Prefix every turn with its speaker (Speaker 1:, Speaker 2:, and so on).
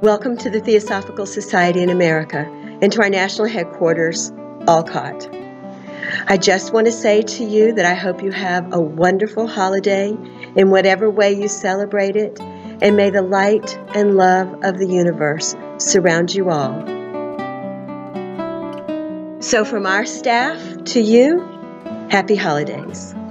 Speaker 1: Welcome to the Theosophical Society in America and to our national headquarters, Olcott. I just want to say to you that I hope you have a wonderful holiday in whatever way you celebrate it, and may the light and love of the universe surround you all. So from our staff to you, happy holidays.